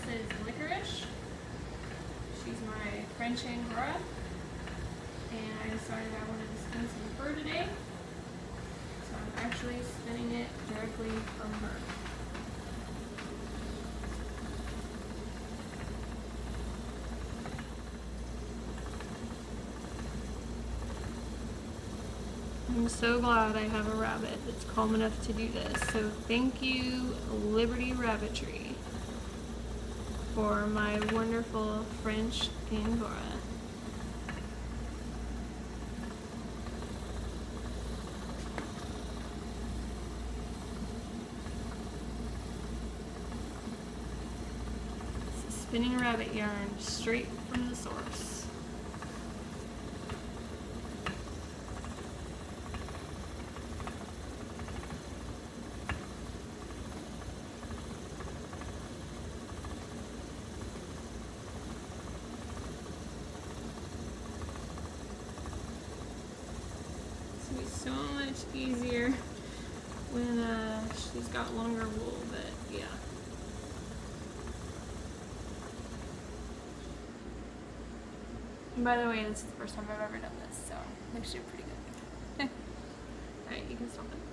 is Licorice. She's my French Angora. And I decided I wanted to spin some fur today. So I'm actually spinning it directly from her. I'm so glad I have a rabbit that's calm enough to do this. So thank you, Liberty Rabbitry, for my wonderful French Angora. It's spinning rabbit yarn straight from the source. So much easier when she's got longer wool, but yeah. And by the way, this is the first time I've ever done this, so I'm actually pretty good. Alright, you can stop it.